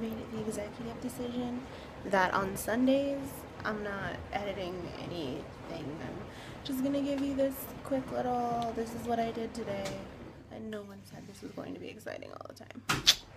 made the executive decision that on Sundays I'm not editing anything. I'm just gonna give you this quick little, this is what I did today. And no one said this was going to be exciting all the time.